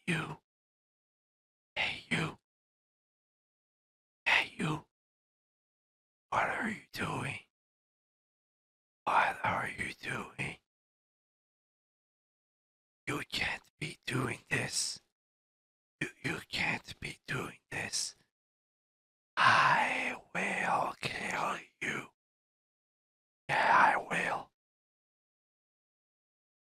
you, hey you, hey you, what are you doing? What are you doing? You can't be doing this.